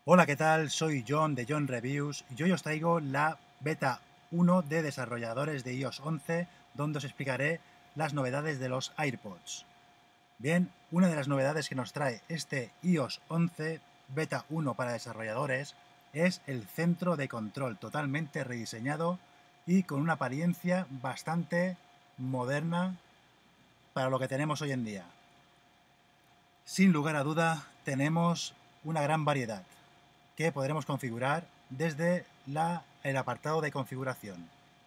Hola, ¿qué tal? Soy John de John Reviews y hoy os traigo la beta 1 de desarrolladores de iOS 11, donde os explicaré las novedades de los AirPods. Bien, una de las novedades que nos trae este iOS 11 beta 1 para desarrolladores es el centro de control totalmente rediseñado y con una apariencia bastante moderna para lo que tenemos hoy en día. Sin lugar a duda, tenemos una gran variedad que podremos configurar desde el apartado de configuración.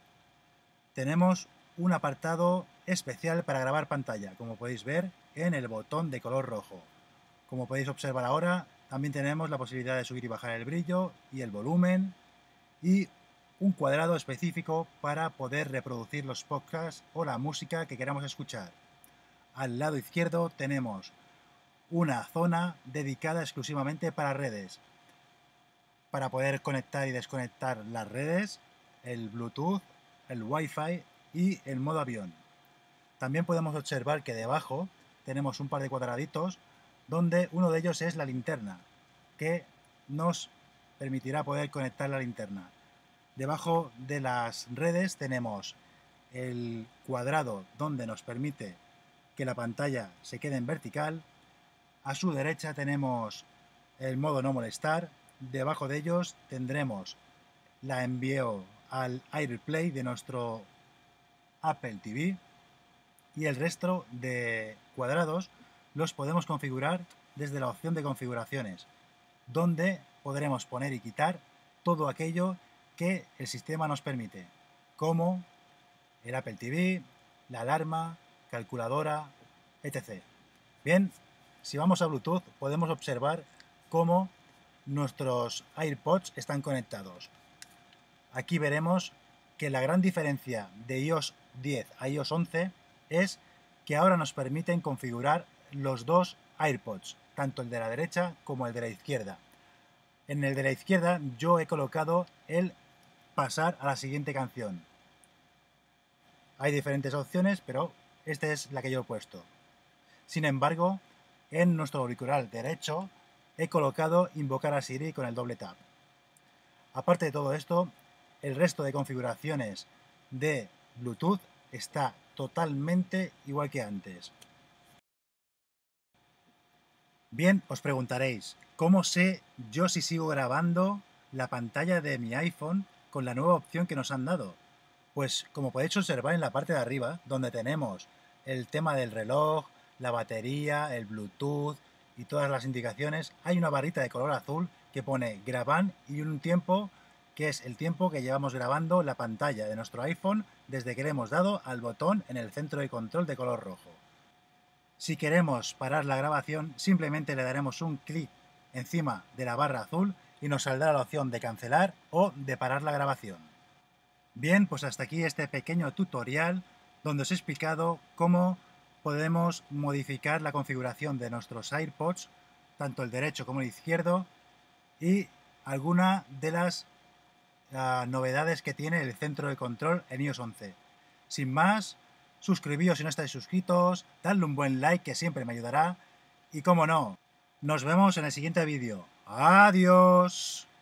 Tenemos un apartado especial para grabar pantalla, como podéis ver en el botón de color rojo. Como podéis observar ahora, también tenemos la posibilidad de subir y bajar el brillo y el volumen y un cuadrado específico para poder reproducir los podcasts o la música que queramos escuchar. Al lado izquierdo tenemos una zona dedicada exclusivamente para redes, para poder conectar y desconectar las redes, el Bluetooth, el Wi-Fi y el modo avión. También podemos observar que debajo tenemos un par de cuadraditos donde uno de ellos es la linterna, que nos permitirá poder conectar la linterna. Debajo de las redes tenemos el cuadrado donde nos permite que la pantalla se quede en vertical. A su derecha tenemos el modo no molestar. Debajo de ellos tendremos la envío al AirPlay de nuestro Apple TV y el resto de cuadrados los podemos configurar desde la opción de configuraciones, donde podremos poner y quitar todo aquello que el sistema nos permite, como el Apple TV, la alarma, calculadora, etc. Bien, si vamos a Bluetooth podemos observar cómo nuestros AirPods están conectados. Aquí veremos que la gran diferencia de iOS 10 a iOS 11 es que ahora nos permiten configurar los dos AirPods, tanto el de la derecha como el de la izquierda. En el de la izquierda yo he colocado el pasar a la siguiente canción. Hay diferentes opciones, pero esta es la que yo he puesto. Sin embargo, en nuestro auricular derecho he colocado invocar a Siri con el doble tap. Aparte de todo esto, el resto de configuraciones de Bluetooth está totalmente igual que antes. Bien, os preguntaréis, ¿cómo sé yo si sigo grabando la pantalla de mi iPhone con la nueva opción que nos han dado? Pues como podéis observar en la parte de arriba, donde tenemos el tema del reloj, la batería, el Bluetooth y todas las indicaciones, hay una barrita de color azul que pone graban y un tiempo que es el tiempo que llevamos grabando la pantalla de nuestro iPhone desde que le hemos dado al botón en el centro de control de color rojo. Si queremos parar la grabación, simplemente le daremos un clic encima de la barra azul y nos saldrá la opción de cancelar o de parar la grabación. Bien, pues hasta aquí este pequeño tutorial donde os he explicado cómo podemos modificar la configuración de nuestros AirPods, tanto el derecho como el izquierdo, y alguna de las novedades que tiene el centro de control en iOS 11. Sin más, suscribíos si no estáis suscritos, dadle un buen like que siempre me ayudará y como no, nos vemos en el siguiente vídeo. ¡Adiós!